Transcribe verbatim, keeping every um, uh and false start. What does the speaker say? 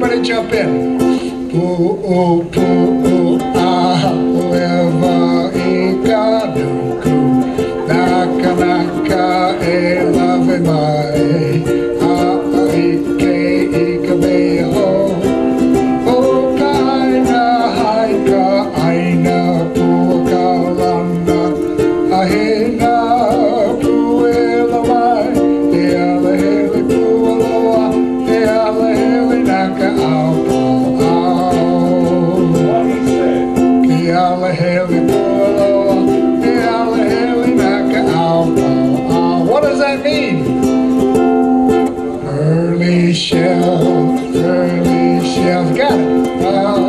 Everybody jump in. Pu pu ah leva ika duku naka naka e love mai a ike ika beho o kaina haika aina puaka lana ahena puela mai e ala hele pualoa e ala hele naka au. What does that mean? Pearly shell, pearly shell, got it.